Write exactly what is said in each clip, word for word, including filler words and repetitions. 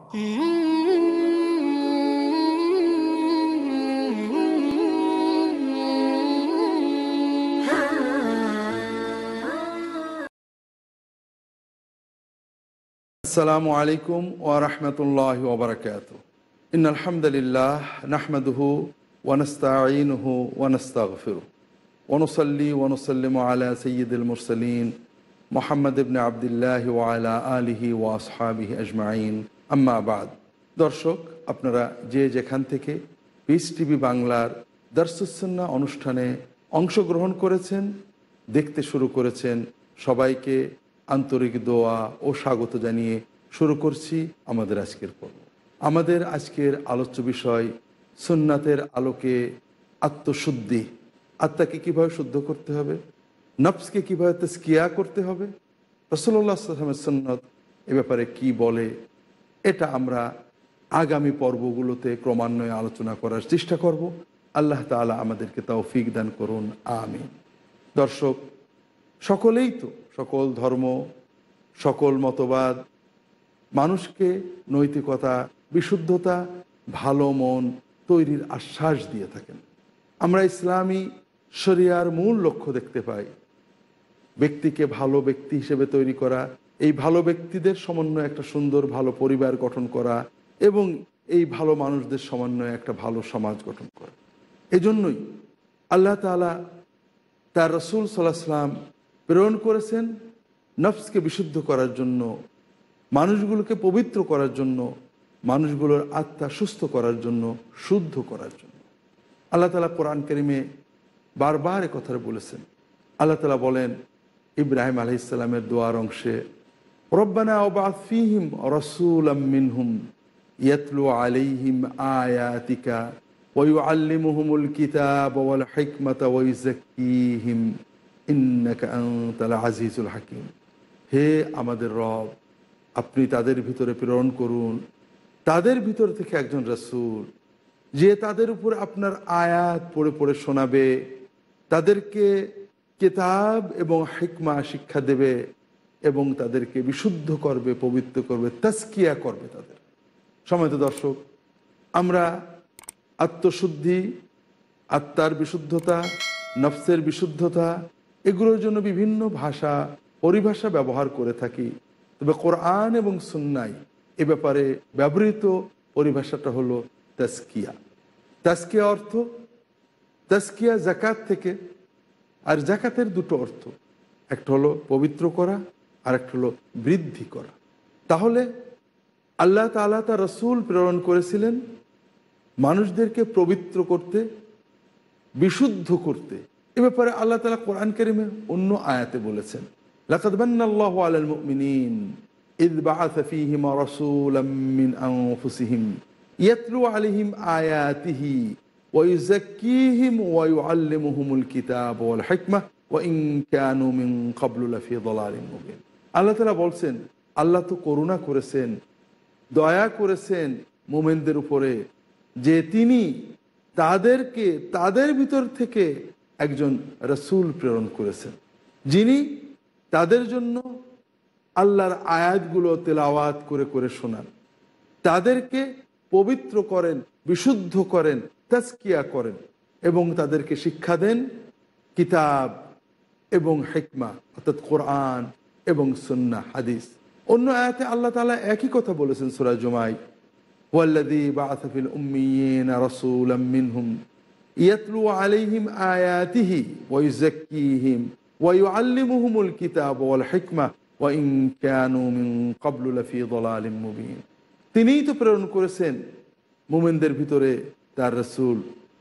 আসসালামু আলাইকুম ওয়া রাহমাতুল্লাহি ওয়া বারাকাতুহু। ইন্নাল হামদালিল্লাহ নাহমাদুহু ওয়া নাস্তাঈনুহু ওয়া নাস্তাগফিরুহ ওয়া নুসাল্লি ওয়া নুসাল্লিমু আলা সাইয়্যিদিল মুরসালিন মুহাম্মদ ইবনে আবদুল্লাহ ওয়া আলা আলিহি ওয়া আসহাবিহি আজমাইন, আম্মা বাদ। দর্শক, আপনারা যে যেখান থেকে পিস টিভি বাংলার দারসুস সুন্নাহ অনুষ্ঠানে অংশগ্রহণ করেছেন, দেখতে শুরু করেছেন, সবাইকে আন্তরিক দোয়া ও স্বাগত জানিয়ে শুরু করছি আমাদের আজকের পর্ব। আমাদের আজকের আলোচ্য বিষয় সুন্নাতের আলোকে আত্মশুদ্ধি। আত্মাকে কীভাবে শুদ্ধ করতে হবে, নফসকে কীভাবে তাজকিয়া করতে হবে, রাসূলুল্লাহ সাল্লাল্লাহু আলাইহি ওয়াসাল্লামের সুন্নাত এ ব্যাপারে কি বলে, এটা আমরা আগামী পর্বগুলোতে ক্রমান্বয়ে আলোচনা করার চেষ্টা করব। আল্লাহ তাআলা আমাদেরকে তৌফিক দান করুন, আমিন। দর্শক, সকলেই তো সকল ধর্ম, সকল মতবাদ মানুষকে নৈতিকতা, বিশুদ্ধতা, ভালো মন তৈরির আশ্বাস দিয়ে থাকেন। আমরা ইসলামী শরিয়ার মূল লক্ষ্য দেখতে পাই ব্যক্তিকে ভালো ব্যক্তি হিসেবে তৈরি করা, এই ভালো ব্যক্তিদের সমন্বয়ে একটা সুন্দর ভালো পরিবার গঠন করা এবং এই ভালো মানুষদের সমন্বয়ে একটা ভালো সমাজ গঠন করা। এজন্যই আল্লাহ তাআলা তার রাসূল সাল্লাল্লাহু আলাইহি ওয়াসাল্লাম প্রেরণ করেছেন নফসকে বিশুদ্ধ করার জন্য, মানুষগুলোকে পবিত্র করার জন্য, মানুষগুলোর আত্মা সুস্থ করার জন্য, শুদ্ধ করার জন্য। আল্লাহ তাআলা কোরআন কারীমে বারবার এ কথা বলেছেন। আল্লাহ তাআলা বলেন ইব্রাহিম আলাইহিস সালামের দোয়ার অংশে, রব্বানা ওয়াবআথ ফীহিম রাসূলাম মিনহুম ইয়াতলু আলাইহিম আয়াতিকা ওয়া ইউআল্লিমুহুমুল কিতাবা ওয়াল হিকমাতা ওয়া ইউযাক্কিহিম ইন্নাকা আনতাল আজিজুল হাকিম। হে আমাদের রব, আপনি তাদের ভিতরে প্রেরণ করুন, তাদের ভিতর থেকে একজন রাসূল, যে তাদের উপর আপনার আয়াত পড়ে পড়ে শোনাবে, তাদেরকে কিতাব এবং হিকমা শিক্ষা দেবে এবং তাদেরকে বিশুদ্ধ করবে, পবিত্র করবে, তাজকিয়া করবে তাদের। সম্মানিত দর্শক, আমরা আত্মশুদ্ধি, আত্মার বিশুদ্ধতা, নফসের বিশুদ্ধতা, এগুলোর জন্য বিভিন্ন ভাষা পরিভাষা ব্যবহার করে থাকি। তবে কোরআন এবং সুন্নাহ এ ব্যাপারে ব্যবহৃত পরিভাষাটা হলো তাজকিয়া। তাজকিয়া অর্থ, তাজকিয়া যাকাত থেকে, আর যাকাতের দুটো অর্থ, একটা হলো পবিত্র করা আর একটা হলো বৃদ্ধি করা। তাহলে আল্লাহ তাআলা তার রাসূল প্রেরণ করেছিলেন মানুষদেরকে পবিত্র করতে, বিশুদ্ধ করতে। এ ব্যাপারে আল্লাহ তাআলা কোরআন কারীমে অন্য আয়াতে বলেছেন, লাকাদ মান্নাল্লাহু আলাল মুমিনিন ইয বাআসা ফীহিম রাসূলাম মিন আনফুসিহিম ইয়াতলু আলাইহিম আয়াতিহি ওয়া ইউযাক্কিহিম ওয়া ইউআল্লিমুহুমুল কিতাবা ওয়াল হিকমা ওয়া ইন কানু মিন ক্বাবলু লাফী যালালিম মুবিন। আল্লাহ তাআলা বলছেন, আল্লাহ তো করুণা করেছেন, দয়া করেছেন মুমিনদের উপরে, যে তিনি তাদেরকে তাদের ভিতর থেকে একজন রাসূল প্রেরণ করেছেন, যিনি তাদের জন্য আল্লাহর আয়াতগুলো তেলাওয়াত করে করে শোনান, তাদেরকে পবিত্র করেন, বিশুদ্ধ করেন, তাজকিয়া করেন এবং তাদেরকে শিক্ষা দেন কিতাব এবং হিকমা, অর্থাৎ কোরআন এবং সুন্নাহ হাদিস। অন্য আয়াতে আল্লাহ তাআলা একই কথা বলেছেন সূরা জুমায়, ওয়াল্লাযী বাআসা ফিল উম্মিয়িনা রাসূলাম মিনহুম ইয়াতলু আলাইহিম আয়াতিহি ওয়া ইউযাক্কিহিম ওয়া ইউআল্লিমুহুমুল কিতাবা ওয়াল হিকমা ওয়া ইন কানু মিন ক্বাবলু লাফী যালালিম মুবিন। তিনিই তো প্রেরণ করেছেন মুমিনদের ভিতরে তার রাসূল,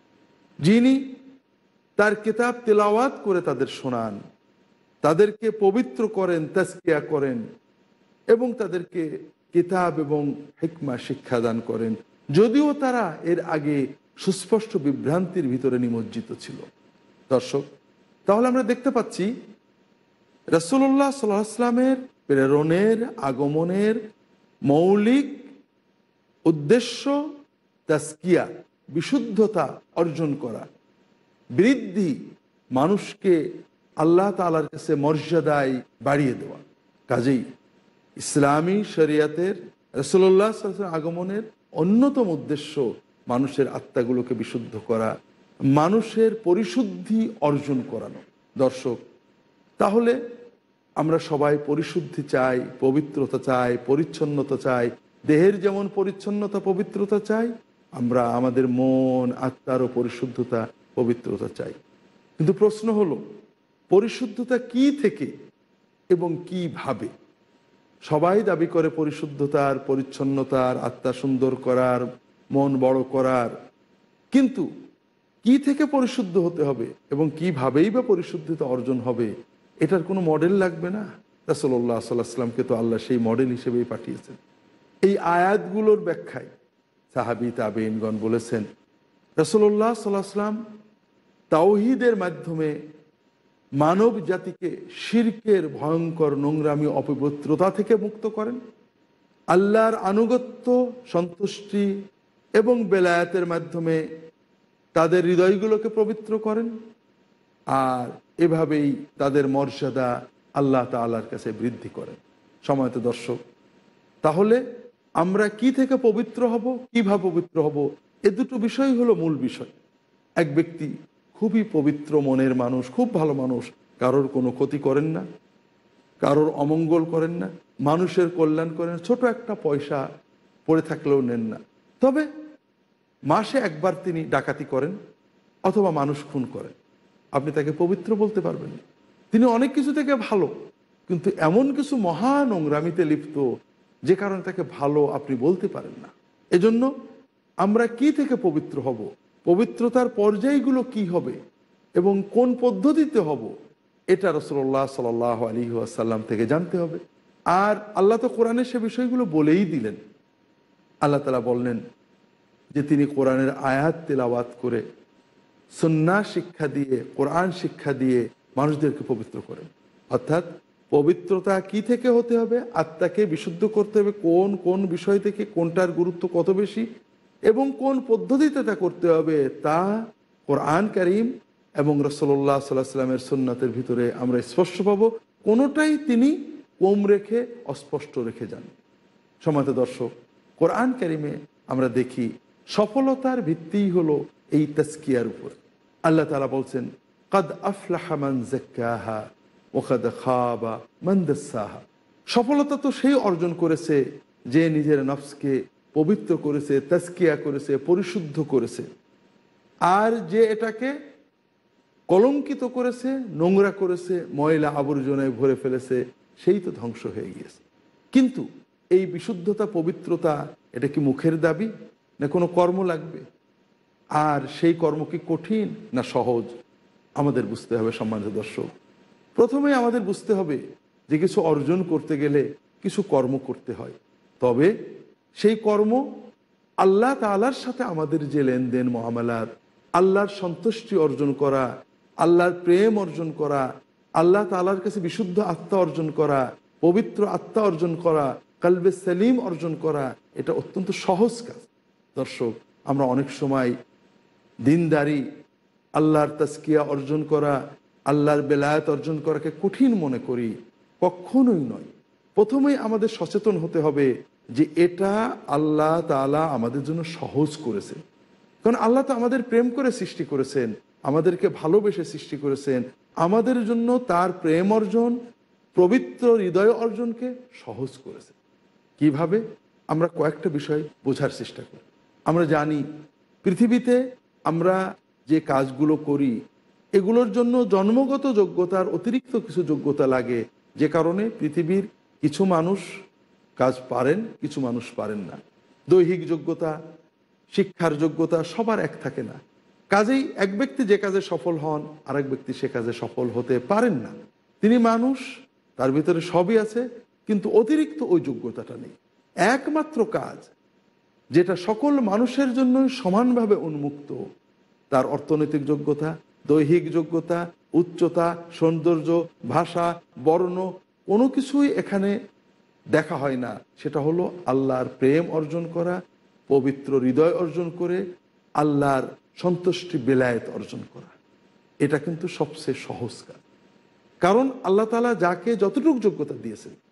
যিনি তার কিতাব তেলাওয়াত করে তাদের শোনান, তাদেরকে পবিত্র করেন, তাজকিয়া করেন এবং তাদেরকে কিতাব এবং হিকমা শিক্ষা দান করেন, যদিও তারা এর আগে সুস্পষ্ট বিভ্রান্তির ভিতরে নিমজ্জিত ছিল। দর্শক, তাহলে আমরা দেখতে পাচ্ছি রাসূলুল্লাহ সাল্লাল্লাহু আলাইহি ওয়াসাল্লামের প্রেরণের, আগমনের মৌলিক উদ্দেশ্য তাজকিয়া, বিশুদ্ধতা অর্জন করা, বৃদ্ধি, মানুষকে আল্লাহ তাআলার কাছে মর্যাদায় বাড়িয়ে দেওয়া। কাজেই ইসলামী শরিয়াতের রাসূলুল্লাহ সাল্লাল্লাহু আলাইহি ওয়াসাল্লাম আগমনের অন্যতম উদ্দেশ্য মানুষের আত্মাগুলোকে বিশুদ্ধ করা, মানুষের পরিশুদ্ধি অর্জন করানো। দর্শক, তাহলে আমরা সবাই পরিশুদ্ধি চাই, পবিত্রতা চাই, পরিচ্ছন্নতা চাই। দেহের যেমন পরিচ্ছন্নতা পবিত্রতা চাই, আমরা আমাদের মন আত্মারও পরিশুদ্ধতা পবিত্রতা চাই। কিন্তু প্রশ্ন হলো, পরিশুদ্ধতা কি থেকে এবং কিভাবে? সবাই দাবি করে পরিশুদ্ধতার, পরিচ্ছন্নতার, আত্মা সুন্দর করার, মন বড় করার, কিন্তু কি থেকে পরিশুদ্ধ হতে হবে এবং কিভাবেই বা পরিশুদ্ধতা অর্জন হবে, এটার কোনো মডেল লাগবে না? রাসূলুল্লাহ সাল্লাল্লাহু আলাইহি ওয়াসাল্লামকে তো আল্লাহ সেই মডেল হিসেবেই পাঠিয়েছেন। এই আয়াতগুলোর ব্যাখ্যায় সাহাবী তাবেঈনগণ বলেছেন, রাসূলুল্লাহ সাল্লাল্লাহু আলাইহি ওয়াসাল্লাম তাওহীদের মাধ্যমে মানব জাতিকে শিরকের ভয়ঙ্কর নোংরামি অপবিত্রতা থেকে মুক্ত করেন, আল্লাহর আনুগত্য, সন্তুষ্টি এবং বেলায়েতের মাধ্যমে তাদের হৃদয়গুলোকে পবিত্র করেন, আর এভাবেই তাদের মর্যাদা আল্লাহ তাআলার কাছে বৃদ্ধি করেন। সম্মানিত দর্শক, তাহলে আমরা কি থেকে পবিত্র হব, কিভাবে পবিত্র হব, এ দুটো বিষয় হলো মূল বিষয়। এক ব্যক্তি খুবই পবিত্র মনের মানুষ, খুব ভালো মানুষ, কারোর কোনো ক্ষতি করেন না, কারোর অমঙ্গল করেন না, মানুষের কল্যাণ করেন, ছোট একটা পয়সা পড়ে থাকলেও নেন না। তবে মাসে একবার তিনি ডাকাতি করেন অথবা মানুষ খুন করেন, আপনি তাকে পবিত্র বলতে পারবেন না। তিনি অনেক কিছু থেকে ভালো, কিন্তু এমন কিছু মহা নোংরামিতে লিপ্ত যে কারণে তাকে ভালো আপনি বলতে পারেন না। এজন্য আমরা কি থেকে পবিত্র হব, পবিত্রতার পর্যায়গুলো কি হবে এবং কোন পদ্ধতিতে হব, এটা রাসূলুল্লাহ সাল্লাল্লাহু আলাইহি ওয়াসাল্লাম থেকে জানতে হবে। আর আল্লাহ তো কোরআনে সে বিষয়গুলো বলেই দিলেন। আল্লাহ তাআলা বললেন যে তিনি কোরআনের আয়াত তেলাওয়াত করে, সুন্নাহ শিক্ষা দিয়ে, কোরআন শিক্ষা দিয়ে মানুষদেরকে পবিত্র করেন। অর্থাৎ পবিত্রতা কি থেকে হতে হবে, আত্মাকে বিশুদ্ধ করতে হবে কোন কোন বিষয় থেকে, কোনটার গুরুত্ব কত বেশি এবং কোন পদ্ধতিতে তা করতে হবে, তা কোরআন কারীম এবং রাসূলুল্লাহ সাল্লাল্লাহু আলাইহি ওয়াসাল্লামের সুন্নাতের ভিতরে আমরা স্পষ্ট পাবো। কোনোটাই তিনি কম রেখে, অস্পষ্ট রেখে যান। সম্মানিত দর্শক, কোরআন কারীমে আমরা দেখি সফলতার ভিত্তিই হলো এই তাজকিয়ার উপর। আল্লাহ তাআলা বলছেন, কাদ আফলাহা মান যাক্কাহা ওয়া কাদ খাবা মান দাসসাহা। সফলতা তো সেই অর্জন করেছে যে নিজের নফসকে পবিত্র করেছে, তাজকিয়া করেছে, পরিশুদ্ধ করেছে। আর যে এটাকে কলঙ্কিত করেছে, নোংরা করেছে, ময়লা আবর্জনায় ভরে ফেলেছে, সেই তো ধ্বংস হয়ে গিয়েছে। কিন্তু এই বিশুদ্ধতা, পবিত্রতা, এটা কি মুখের দাবি না কোনো কর্ম লাগবে? আর সেই কর্ম কি কঠিন না সহজ? আমাদের বুঝতে হবে। সম্মানিত দর্শক, প্রথমে আমাদের বুঝতে হবে যে কিছু অর্জন করতে গেলে কিছু কর্ম করতে হয়। তবে সেই কর্ম আল্লাহ তাআলার সাথে আমাদের যে লেনদেন মুআমালাত, আল্লাহর সন্তুষ্টি অর্জন করা, আল্লাহর প্রেম অর্জন করা, আল্লাহ তাআলার কাছে বিশুদ্ধ আত্মা অর্জন করা, পবিত্র আত্মা অর্জন করা, কলবে সেলিম অর্জন করা, এটা অত্যন্ত সহজ কাজ। দর্শক, আমরা অনেক সময় দিনদারি, আল্লাহর তাজকিয়া অর্জন করা, আল্লাহর বেলায়েত অর্জন করাকে কঠিন মনে করি। কখনোই নয়। প্রথমেই আমাদের সচেতন হতে হবে যে এটা আল্লাহ তাআলা আমাদের জন্য সহজ করেছেন। কারণ আল্লাহ তো আমাদের প্রেম করে সৃষ্টি করেছেন, আমাদেরকে ভালোবেসে সৃষ্টি করেছেন, আমাদের জন্য তার প্রেম অর্জন, পবিত্র হৃদয় অর্জনকে সহজ করেছেন। কিভাবে? আমরা কয়েকটা বিষয় বোঝার চেষ্টা করি। আমরা জানি পৃথিবীতে আমরা যে কাজগুলো করি এগুলোর জন্য জন্মগত যোগ্যতার অতিরিক্ত কিছু যোগ্যতা লাগে, যে কারণে পৃথিবীর কিছু মানুষ কাজ পারেন, কিছু মানুষ পারেন না। দৈহিক যোগ্যতা, শিক্ষার যোগ্যতা সবার এক থাকে না। কাজেই এক ব্যক্তি যে কাজে সফল হন, আরেক ব্যক্তি সে কাজে সফল হতে পারেন না। তিনি মানুষ, তার ভিতরে সবই আছে, কিন্তু অতিরিক্ত ওই যোগ্যতাটা নেই। একমাত্র কাজ যেটা সকল মানুষের জন্য সমানভাবে উন্মুক্ত, তার অর্থনৈতিক যোগ্যতা, দৈহিক যোগ্যতা, উচ্চতা, সৌন্দর্য, ভাষা, বর্ণ, কোনো কিছুই এখানে দেখা হয় না। সেটা হলো আল্লাহর প্রেম অর্জন করা, পবিত্র হৃদয় অর্জন করে আল্লাহর সন্তুষ্টি বেলায়েত অর্জন করা। এটা কিন্তু সবচেয়ে সহজ কাজ। কারণ আল্লাহ তাআলা যাকে যতটুকু যোগ্যতা দিয়েছেন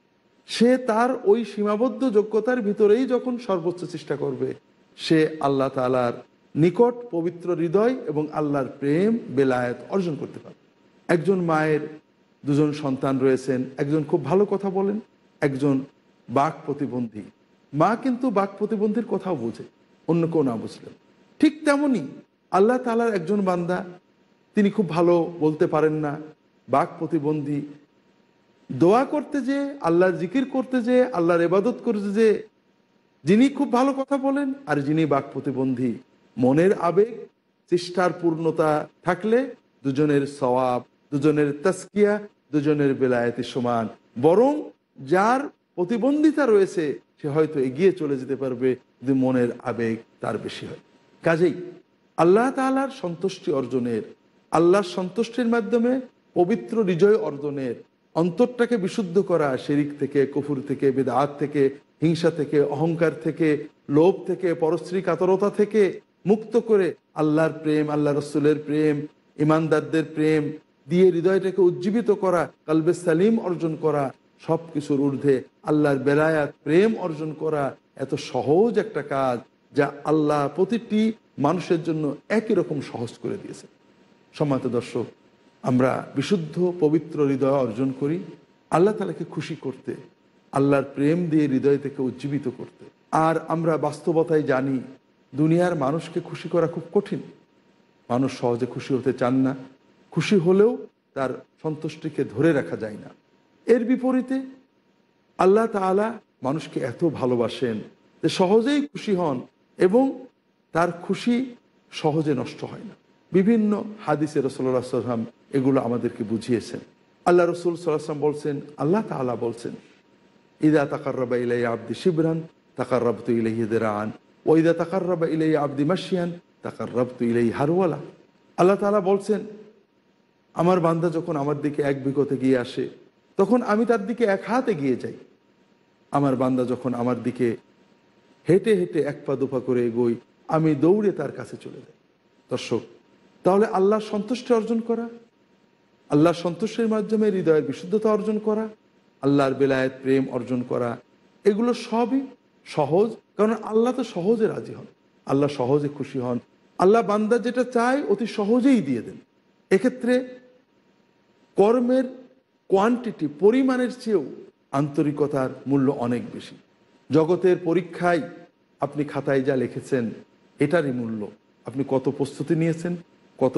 সে তার ওই সীমাবদ্ধ যোগ্যতার ভিতরেই যখন সর্বোচ্চ চেষ্টা করবে, সে আল্লাহ তাআলার নিকট পবিত্র হৃদয় এবং আল্লাহর প্রেম বেলায়েত অর্জন করতে পারে। একজন মায়ের দুজন সন্তান রয়েছেন, একজন খুব ভালো কথা বলেন, একজন বাক প্রতিবন্ধী। মা কিন্তু বাক প্রতিবন্ধীর কথাও বোঝে, অন্য কেউ না বুঝলেন। ঠিক তেমনই আল্লাহ তাআলার একজন বান্দা, তিনি খুব ভালো বলতে পারেন না, বাক প্রতিবন্ধী, দোয়া করতে যে, আল্লাহর জিকির করতে যে, আল্লাহর ইবাদত করতে যে, যিনি খুব ভালো কথা বলেন আর যিনি বাক প্রতিবন্ধী, মনের আবেগ চেষ্টার পূর্ণতা থাকলে দুজনের সওয়াব, দুজনের তাসকিয়া, দুজনের বেলায়েতি সমান। বরং যার প্রতিবন্ধিতা রয়েছে সে হয়তো এগিয়ে চলে যেতে পারবে যদি মনের আবেগ তার বেশি হয়। কাজেই আল্লাহ তাআলার সন্তুষ্টি অর্জনের, আল্লাহর সন্তুষ্টির মাধ্যমে পবিত্র হৃদয় অর্জনের, অন্তরটাকে বিশুদ্ধ করা শিরিক থেকে, কুফর থেকে, বিদআত থেকে, হিংসা থেকে, অহংকার থেকে, লোভ থেকে, পরশ্রী কাতরতা থেকে মুক্ত করে আল্লাহর প্রেম, আল্লাহ রসুলের প্রেম, ইমানদারদের প্রেম দিয়ে হৃদয়টাকে উজ্জীবিত করা, কলবে সালিম অর্জন করা, সব কিছুর ঊর্ধ্বে আল্লাহর বেলায়াত প্রেম অর্জন করা এত সহজ একটা কাজ, যা আল্লাহ প্রতিটি মানুষের জন্য একই রকম সহজ করে দিয়েছে। সম্মানিত দর্শক, আমরা বিশুদ্ধ পবিত্র হৃদয় অর্জন করি আল্লাহ তাআলাকে খুশি করতে, আল্লাহর প্রেম দিয়ে হৃদয় থেকে উজ্জীবিত করতে। আর আমরা বাস্তবতায় জানি দুনিয়ার মানুষকে খুশি করা খুব কঠিন। মানুষ সহজে খুশি হতে চান না, খুশি হলেও তার সন্তুষ্টিকে ধরে রাখা যায় না। এর বিপরীতে আল্লাহ তাআলা মানুষকে এত ভালোবাসেন যে সহজেই খুশি হন এবং তার খুশি সহজে নষ্ট হয় না। বিভিন্ন হাদিসে রাসূলুল্লাহ সাল্লাল্লাহু আলাইহি ওয়াসাল্লাম এগুলো আমাদেরকে বুঝিয়েছেন। আল্লাহ রাসূল সাল্লাল্লাহু আলাইহি ওয়াসাল্লাম বলছেন, আল্লাহ তাআলা বলছেন, ইযা তাকাররাবা ইলাইয়া আবদি শিবরান তাকাররাবতু ইলাইহি দিরাআন ওয়া ইযা তাকাররাবা ইলাইয়া আবদি মাশিয়ান তাকাররাবতু ইলাইহি হারওয়ালা। আল্লাহ তাআলা বলছেন, আমার বান্দা যখন আমার দিকে এক বিঘত এগিয়ে আসে তখন আমি তার দিকে এক হাত এগিয়ে যাই। আমার বান্দা যখন আমার দিকে হেঁটে হেঁটে এক পা দুপা করে এগোই, আমি দৌড়ে তার কাছে চলে যাই। দর্শক, তাহলে আল্লাহর সন্তুষ্টি অর্জন করা, আল্লাহর সন্তুষ্টির মাধ্যমে হৃদয়ের বিশুদ্ধতা অর্জন করা, আল্লাহর বেলায়েত প্রেম অর্জন করা, এগুলো সবই সহজ। কারণ আল্লাহ তো সহজে রাজি হন, আল্লাহ সহজে খুশি হন। আল্লাহ বান্দা যেটা চায় অতি সহজেই দিয়ে দেন। এক্ষেত্রে কর্মের কোয়ান্টিটি, পরিমাণের চেয়েও আন্তরিকতার মূল্য অনেক বেশি। জগতের পরীক্ষায় আপনি খাতায় যা লিখেছেন এটারই মূল্য। আপনি কত প্রস্তুতি নিয়েছেন, কত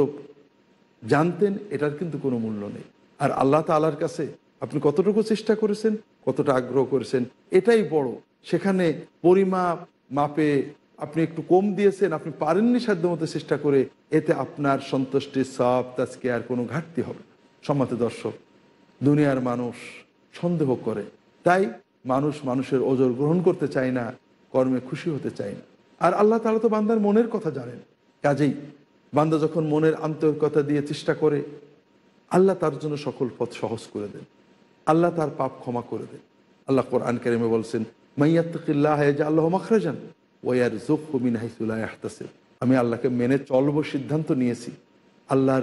জানতেন, এটার কিন্তু কোনো মূল্য নেই। আর আল্লাহ তাআলার কাছে আপনি কতটুকু চেষ্টা করেছেন, কতটা আগ্রহ করেছেন, এটাই বড়। সেখানে পরিমাপ মাপে আপনি একটু কম দিয়েছেন, আপনি পারেননি সাধ্যমতো চেষ্টা করে, এতে আপনার সন্তুষ্টির সওয়াব তাজকিয়ার কোনো ঘাটতি হবে। সম্মানিত দর্শক, দুনিয়ার মানুষ সন্দেহ করে, তাই মানুষ মানুষের ওজর গ্রহণ করতে চায় না, কর্মে খুশি হতে চায় না। আর আল্লাহ তাআলা তো বান্দার মনের কথা জানেন। কাজেই বান্দা যখন মনের আন্তরিকতা দিয়ে চেষ্টা করে, আল্লাহ তার জন্য সকল পথ সহজ করে দেন, আল্লাহ তার পাপ ক্ষমা করে দেন। আল্লাহ কোরআন কারিমে বলছেন, মাইয়াত্তাকিল্লাহা ইয়াজআল লাহু মাখরাজান ওয়া ইয়ারযুকহু মিন হাইসু লা ইয়াহতাসিব। আমি আল্লাহকে মেনে চলবো সিদ্ধান্ত নিয়েছি, আল্লাহর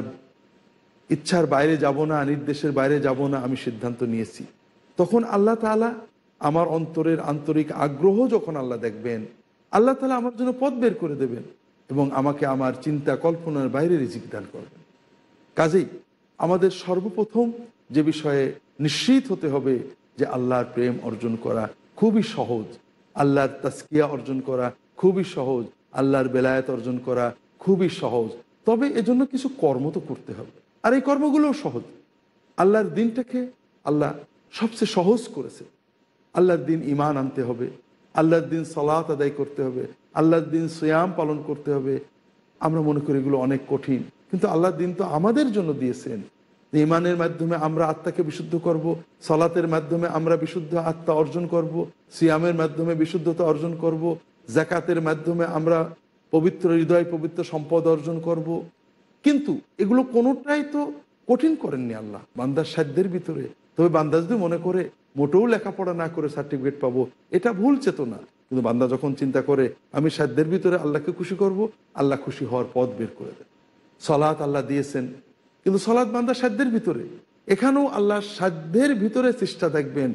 ইচ্ছার বাইরে যাব না, নির্দেশের বাইরে যাব না, আমি সিদ্ধান্ত নিয়েছি। তখন আল্লাহ তাআলা আমার অন্তরের আন্তরিক আগ্রহ যখন আল্লাহ দেখবেন, আল্লাহ তাআলা আমার জন্য পথ বের করে দেবেন এবং আমাকে আমার চিন্তা কল্পনার বাইরে রিজিক দান করবেন। কাজেই আমাদের সর্বপ্রথম যে বিষয়ে নিশ্চিত হতে হবে যে আল্লাহর প্রেম অর্জন করা খুবই সহজ, আল্লাহর তাসকিয়া অর্জন করা খুবই সহজ, আল্লাহর বেলায়েত অর্জন করা খুবই সহজ। তবে এজন্য কিছু কর্ম তো করতে হবে, আর এই কর্মগুলোও সহজ। আল্লাহর দিনটাকে আল্লাহ সবচেয়ে সহজ করেছে। আল্লাহর দিন ঈমান আনতে হবে, আল্লাহর দিন সালাত আদায় করতে হবে, আল্লাহর দিন সিয়াম পালন করতে হবে। আমরা মনে করি এগুলো অনেক কঠিন, কিন্তু আল্লাহর দিন তো আমাদের জন্য দিয়েছেন। ঈমানের মাধ্যমে আমরা আত্মাকে বিশুদ্ধ করব, সালাতের মাধ্যমে আমরা বিশুদ্ধ আত্মা অর্জন করব, সিয়ামের মাধ্যমে বিশুদ্ধতা অর্জন করব, যাকাতের মাধ্যমে আমরা পবিত্র হৃদয়, পবিত্র সম্পদ অর্জন করব। কিন্তু এগুলো কোনোটাই তো কঠিন করেননি আল্লাহ, বান্দার সাধ্যের ভিতরে। তবে বান্দা যদি মনে করে মোটেও লেখাপড়া না করে সার্টিফিকেট পাবো, এটা ভুল চেতনা। কিন্তু বান্দা যখন চিন্তা করে আমি সাধ্যের ভিতরে আল্লাহকে খুশি করব, আল্লাহ খুশি হওয়ার পথ বের করে দেন। সালাত আল্লাহ দিয়েছেন, কিন্তু সালাত বান্দার সাধ্যের ভিতরে, এখানেও আল্লাহ সাধ্যের ভিতরে চেষ্টা দেখবেন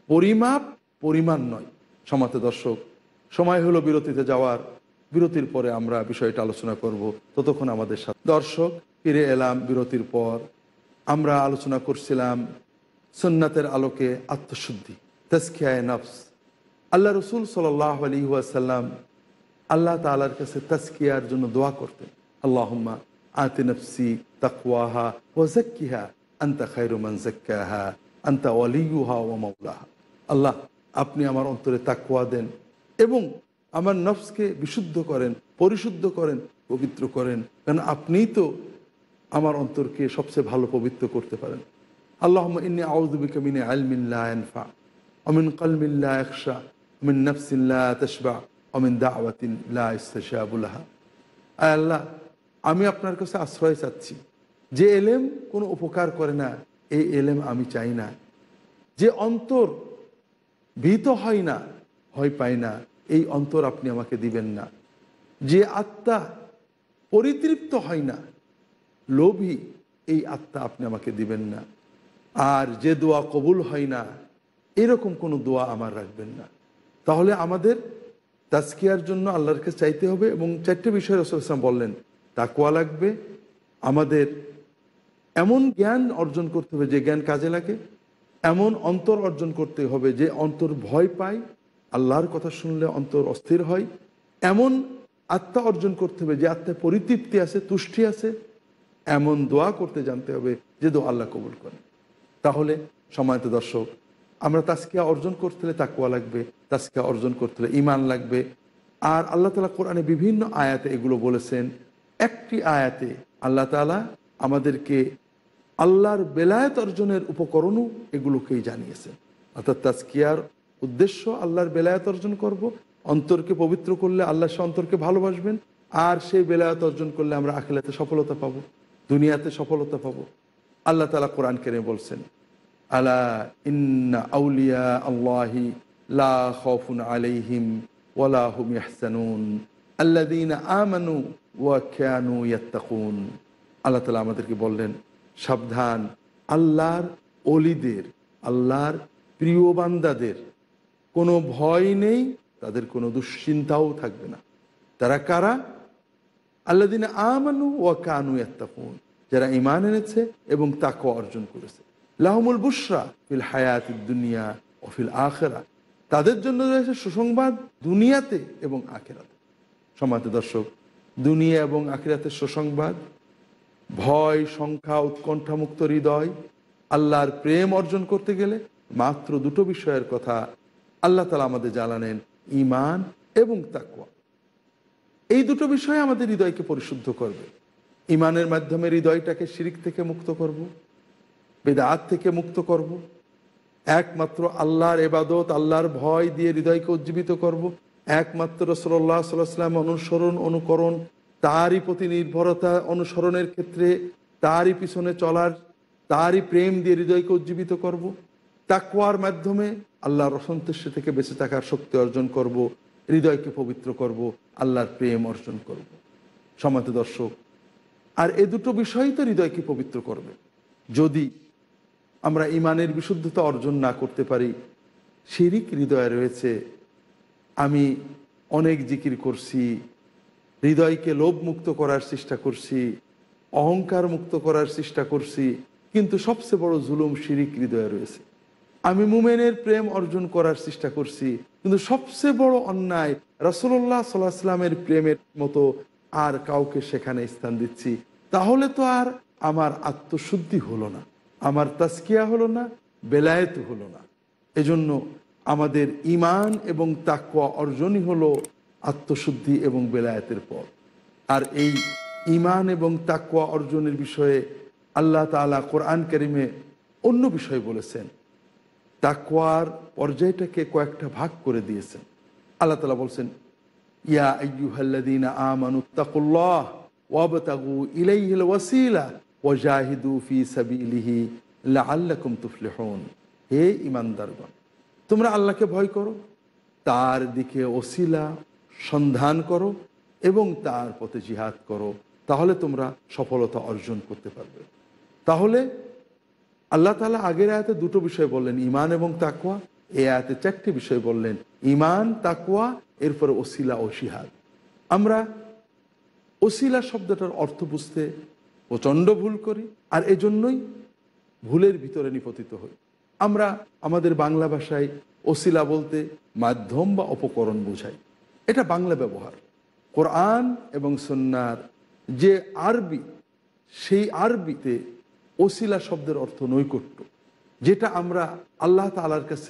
পরিমাপ পরিমাণ নয়। সমাত দর্শক, সময় হলো বিরতিতে যাওয়ার। বিরতির পরে আমরা বিষয়টা আলোচনা করব। ততক্ষণ আমাদের সাথে। দর্শক, ফিরে এলাম বিরতির পর। আমরা আলোচনা করছিলাম সুন্নাতের আলোকে আত্মশুদ্ধি, তাজকিয়ায়ে নফস। আল্লাহ রসুল সাল্লাল্লাহু আলাইহি ওয়াসাল্লাম আল্লাহ তাআলার কাছে তাজকিয়ার জন্য দোয়া করতেন। আল্লাহুম্মা আতি নফসি তাকওয়াহা ওয়া যাক্কিহা আনতা খায়রু মান যাক্কাহা আনতা ওয়ালিয়ুহা ওয়া মাওলাহা। আল্লাহ, আপনি আমার অন্তরে তাকওয়া দেন এবং আমার নফসকে বিশুদ্ধ করেন, পরিশুদ্ধ করেন, পবিত্র করেন, কারণ আপনিই তো আমার অন্তরকে সবচেয়ে ভালো পবিত্র করতে পারেন। আল্লাহুম্মা ইন্নী আউযু বিকা মিন ইলমিন লা ইয়ানফা ওয়া মিন কলবিন লা ইয়াখশা ওয়া মিন নাফসিন লা তাশবা ওয়া মিন দাওয়াতিন লা ইস্তাজাবু লাহা। আয় আল্লাহ, আমি আপনার কাছে আশ্রয় চাচ্ছি। যে এলেম কোনো উপকার করে না, এই এলেম আমি চাই না। যে অন্তর ভীত হয় না, ভয় পায় না, এই অন্তর আপনি আমাকে দিবেন না। যে আত্মা পরিতৃপ্ত হয় না, লোভী, এই আত্মা আপনি আমাকে দিবেন না। আর যে দোয়া কবুল হয় না, এরকম কোনো দোয়া আমার রাখবেন না। তাহলে আমাদের তাজকিয়ার জন্য আল্লাহর কাছে চাইতে হবে এবং চারটে বিষয় রাসূল সাল্লাল্লাহু আলাইহি ওয়াসাল্লাম বললেন। তাকওয়া লাগবে, আমাদের এমন জ্ঞান অর্জন করতে হবে যে জ্ঞান কাজে লাগে, এমন অন্তর অর্জন করতে হবে যে অন্তর ভয় পায়, আল্লাহর কথা শুনলে অন্তর অস্থির হয়, এমন আত্মা অর্জন করতে হবে যে আত্মায় পরিতৃপ্তি আছে, তুষ্টি আছে, এমন দোয়া করতে জানতে হবে যে দোয়া আল্লাহ কবুল করে। তাহলে সম্মানিত দর্শক, আমরা তাজকিয়া অর্জন করতে হলে তাকওয়া লাগবে, তাজকিয়া অর্জন করতে হলে ঈমান লাগবে। আর আল্লাহ তাআলা কোরআনে বিভিন্ন আয়াতে এগুলো বলেছেন। একটি আয়াতে আল্লাহ তাআলা আমাদেরকে আল্লাহর বেলায়েত অর্জনের উপকরণও এগুলোকেই জানিয়েছেন। অর্থাৎ তাজকিয়ার উদ্দেশ্য আল্লাহর বেলায়েত অর্জন করব, অন্তরকে পবিত্র করলে আল্লাহ সে অন্তরকে ভালোবাসবেন, আর সেই বেলায়েত অর্জন করলে আমরা আখিরাতে সফলতা পাবো, দুনিয়াতে সফলতা পাবো। আল্লাহ তাআলা কোরআন কারীমে বলছেন, আলা ইন্না আউলিয়া আল্লাহি লা খাউফুন আলাইহিম ওয়ালা হুম ইয়াহজানুন আল্লাযীনা আমানু ওয়া কানু ইয়াত্তাকুন। আল্লাহ তাআলা আমাদেরকে বললেন, সাবধান, আল্লাহর ওলিদের, আল্লাহর প্রিয় বান্দাদের কোনো ভয় নেই, তাদের কোনো দুশ্চিন্তাও থাকবে না। তারা কারা? আল্লাযীনা আমানু ওয়া কানু ইয়াত্তাকুন, যারা ঈমান এনেছে এবং তাকওয়া অর্জন করেছে। লাহুমুল বুশরা ফিল হায়াতিদ দুনিয়া ওয়া ফিল আখিরাহ, তাদের জন্য রয়েছে সুসংবাদ দুনিয়াতে এবং আখিরাতে। সম্মানিত দর্শক, দুনিয়া এবং আখিরাতের সুসংবাদ, ভয়, সংখ্যা, উৎকণ্ঠামুক্ত হৃদয়, আল্লাহর প্রেম অর্জন করতে গেলে মাত্র দুটো বিষয়ের কথা আল্লাহ তাআলা আমাদের জানালেন, ঈমান এবং তাকওয়া। এই দুটো বিষয় আমাদের হৃদয়কে পরিশুদ্ধ করবে। ঈমানের মাধ্যমে হৃদয়টাকে শিরিক থেকে মুক্ত করব, বিদআত থেকে মুক্ত করব, একমাত্র আল্লাহর ইবাদত, আল্লাহর ভয় দিয়ে হৃদয়কে উজ্জীবিত করব, একমাত্র রাসূলুল্লাহ সাল্লাল্লাহু আলাইহি ওয়াসাল্লাম অনুসরণ, অনুকরণ, তারই প্রতি নির্ভরতা, অনুসরণের ক্ষেত্রে তারই পিছনে চলার, তারই প্রেম দিয়ে হৃদয়কে উজ্জীবিত করব। তাকওয়ার মাধ্যমে আল্লাহর অসন্তুষ্ট থেকে বেঁচে থাকার শক্তি অর্জন করব, হৃদয়কে পবিত্র করব, আল্লাহর প্রেম অর্জন করব। সম্মানিত দর্শক, আর এই দুটো বিষয়ই তো হৃদয়কে পবিত্র করবে। যদি আমরা ঈমানের বিশুদ্ধতা অর্জন না করতে পারি, শিরিক হৃদয়ে রয়েছে, আমি অনেক জিকির করছি, হৃদয়কে লোভ মুক্ত করার চেষ্টা করছি, অহংকার মুক্ত করার চেষ্টা করছি, কিন্তু সবচেয়ে বড় জুলুম শিরিক হৃদয়ে রয়েছে। আমি মুমিনের প্রেম অর্জন করার চেষ্টা করছি, কিন্তু সবচেয়ে বড় অন্যায় রাসূলুল্লাহ সাল্লাল্লাহু আলাইহি ওয়াসাল্লামের প্রেমের মতো আর কাউকে সেখানে স্থান দিচ্ছি। তাহলে তো আর আমার আত্মশুদ্ধি হলো না, আমার তাজকিয়া হলো না, বেলায়েত হলো না। এজন্য আমাদের ঈমান এবং তাকওয়া অর্জনই হলো আত্মশুদ্ধি এবং বেলায়েতের পথ। আর এই ঈমান এবং তাকওয়া অর্জনের বিষয়ে আল্লাহ তাআলা কোরআন কারীমে অন্য বিষয় বলেছেন। তাকওয়ার পর্যায়টাকে কয়েকটা ভাগ করে দিয়েছেন। আল্লাহ তাআলা বলছেন, ইয়া আইয়ুহাল্লাযীনা আমানুত্তাকুল্লাহ ওয়াবতাগু ইলাইহিল ওয়াসিলা ওয়াজাহিদু ফি সাবিলিহি লাআল্লাকুম তুফলিহুন। হে ঈমানদারগণ, তোমরা আল্লাহকে ভয় করো, তার দিকে ওসিলা সন্ধান করো এবং তার পথে জিহাদ করো, তাহলে তোমরা সফলতা অর্জন করতে পারবে। তাহলে আল্লাহ তাআলা আগের আয়াতে দুটো বিষয় বললেন, ঈমান এবং তাকওয়া। এই আয়াতে চারটি বিষয় বললেন, ঈমান, তাকওয়া, এরপরে ওসিলা ও জিহাদ। আমরা ওসিলা শব্দটার অর্থ বুঝতে প্রচণ্ড ভুল করি, আর এজন্যই ভুলের ভিতরে নিপতিত হই। আমরা আমাদের বাংলা ভাষায় ওসিলা বলতে মাধ্যম বা উপকরণ বোঝাই, এটা বাংলা ব্যবহার। কোরআন এবং সুন্নাহর যে আরবি, সেই আরবিতে ওসিলা শব্দের অর্থ নৈকট্য, যেটা আমরা আল্লাহ তাআলার কাছে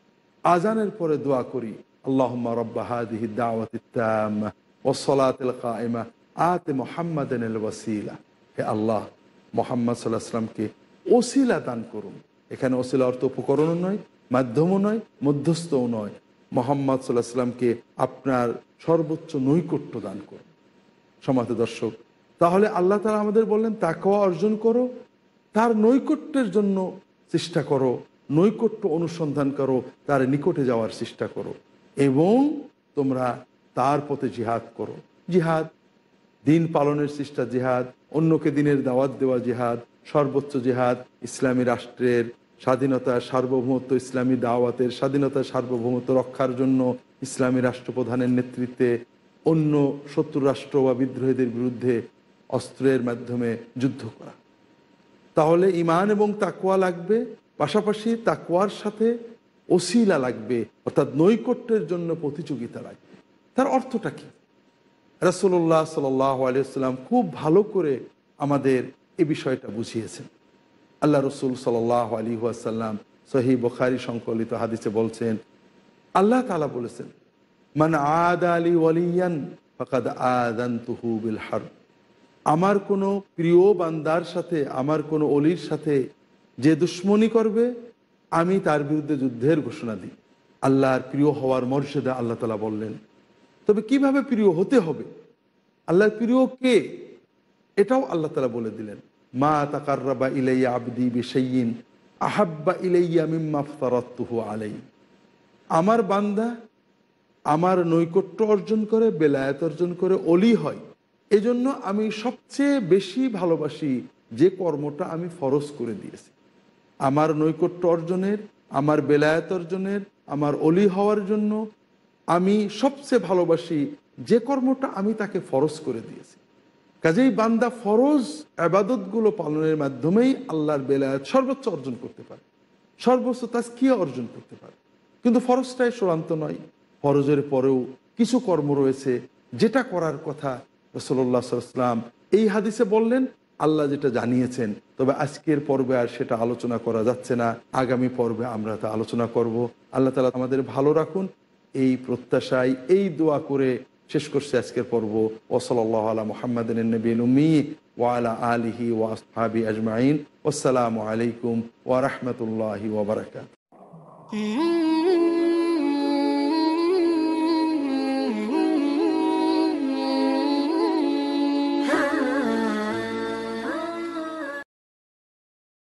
আজানের পরে দোয়া করি, আল্লাহুম্মা রাব্বা হাযিহি দাওয়াতিত তাম্মা ওয়াস সালাতিল কায়েমা আতি মুহাম্মাদানিল ওয়াসিলা। হে আল্লাহ, মুহাম্মদ সাল্লাল্লাহু আলাইহি ওয়াসাল্লামকে ওসিলা দান করুন। এখানে ওসিলা অর্থ উপকরণও নয়, মাধ্যমও নয়, মধ্যস্থও নয়। মুহাম্মদ সাল্লাল্লাহু আলাইহি ওয়াসাল্লামকে আপনার সর্বোচ্চ নৈকট্য দান করুন। সম্মানিত দর্শক, তাহলে আল্লাহ তাআলা আমাদের বললেন তাকওয়া অর্জন করো, তার নৈকট্যের জন্য চেষ্টা করো, নৈকট্য অনুসন্ধান করো, তার নিকটে যাওয়ার চেষ্টা করো, এবং তোমরা তার পথে জিহাদ করো। জিহাদ দিন পালনের চেষ্টা, জিহাদ অন্যকে দিনের দাওয়াত দেওয়া, জিহাদ সর্বোচ্চ জিহাদ ইসলামী রাষ্ট্রের স্বাধীনতা, সার্বভৌমত্ব, ইসলামী দাওয়াতের স্বাধীনতা, সার্বভৌমত্ব রক্ষার জন্য ইসলামী রাষ্ট্রপ্রধানের নেতৃত্বে অন্য শত্রু রাষ্ট্র বা বিদ্রোহীদের বিরুদ্ধে অস্ত্রের মাধ্যমে যুদ্ধ করা। তাহলে ঈমান এবং তাকওয়া লাগবে, পাশাপাশি তাকওয়ার সাথে ওসিলা লাগবে, অর্থাৎ নৈকট্যের জন্য প্রতিযোগিতা লাগবে। তার অর্থটা কি? রাসূলুল্লাহ সাল্লাল্লাহু আলাইহি ওয়াসাল্লাম খুব ভালো করে আমাদের এই বিষয়টা বুঝিয়েছেন। আল্লাহ রসুল সাল্লাল্লাহু আলাইহি ওয়াসাল্লাম সহিহ বুখারী সংকলিত হাদিসে বলছেন, আল্লাহ তাআলা বলেছেন, মান আদা লি ওয়ালিয়ান ফাকাদ আযানতুহু বিল হারব। আমার কোনো প্রিয় বান্দার সাথে, আমার কোনো অলির সাথে যে দুশমনি করবে, আমি তার বিরুদ্ধে যুদ্ধের ঘোষণা দিই। আল্লাহর প্রিয় হওয়ার মর্যাদা আল্লাহ তাআলা বললেন। তবে কিভাবে প্রিয় হতে হবে, আল্লাহর প্রিয় কে, এটাও আল্লাহ তাআলা বলে দিলেন। মা তাকাররাবা ইলাইয়া আবদি বিশাইইন আহাব্বা ইলাইয়া মিম্মা আফতারাতুহু আলাইহি। আমার বান্দা আমার নৈকট্য অর্জন করে, বেলায়েত অর্জন করে, অলি হয়, এজন্য আমি সবচেয়ে বেশি ভালোবাসি যে কর্মটা আমি ফরজ করে দিয়েছি। আমার নৈকট্য অর্জনের, আমার বেলায়েত অর্জনের, আমার অলি হওয়ার জন্য আমি সবচেয়ে ভালোবাসি যে কর্মটা আমি তাকে ফরজ করে দিয়েছি। কাজেই বান্দা ফরজ ইবাদতগুলো পালনের মাধ্যমেই আল্লাহর বেলায়েত সর্বোচ্চ অর্জন করতে পারে, সর্বোচ্চ তাজকিয়া অর্জন করতে পারে। কিন্তু ফরজটাই চূড়ান্ত নয়, ফরজের পরেও কিছু কর্ম রয়েছে যেটা করার কথা রাসূলুল্লাহ সাল্লাল্লাহু আলাইহি ওয়াসাল্লাম এই হাদিসে বললেন, আল্লাহ যেটা জানিয়েছেন। তবে আজকের পর্বে আর সেটা আলোচনা করা যাচ্ছে না, আগামী পর্বে আমরা তা আলোচনা করব। আল্লাহ তাআলা আমাদের ভালো রাখুন, এই প্রত্যাশায়, এই দোয়া করে শেষ করছে আজকের পর্ব। ওয়া সাল্লাল্লাহু আলা মুহাম্মাদিন নবিয়্যিল উম্মি ওয়া আলা আলিহি ওয়া আসহাবিহি আজমাইন। আসসালামু আলাইকুম ওয়া রাহমাতুল্লাহি ওয়া বারাকাতুহু।